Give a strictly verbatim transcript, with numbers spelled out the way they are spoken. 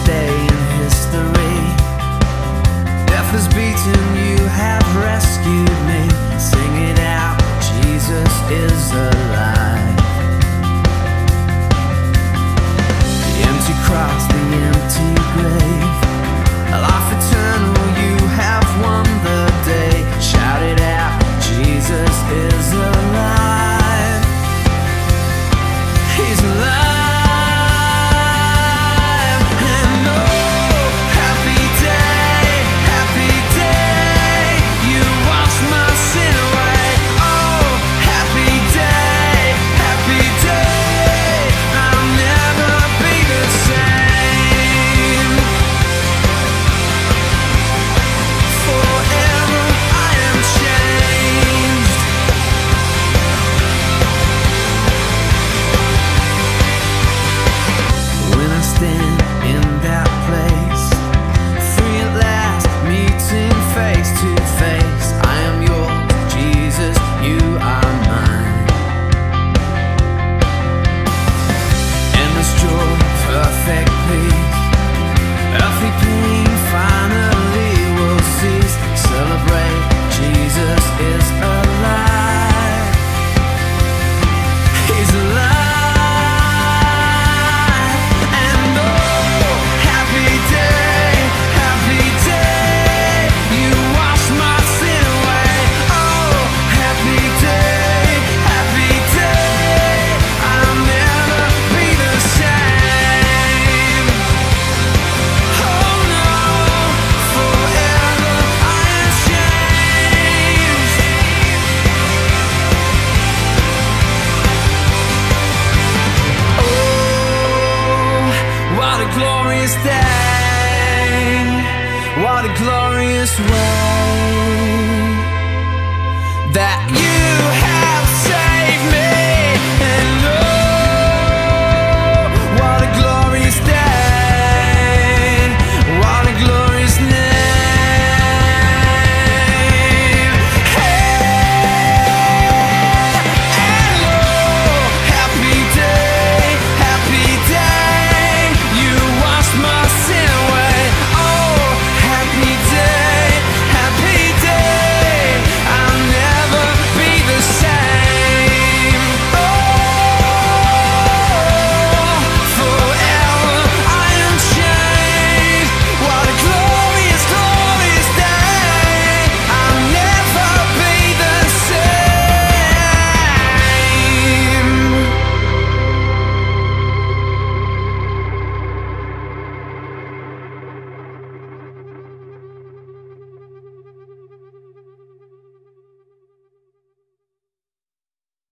day in history. Death has beaten, you have rescued me. Sing it out, Jesus is alive. The empty cross, the empty grave, a life eternal, you have won the day. Shout it out, Jesus is alive. He's alive. Glorious day, what a glorious way that you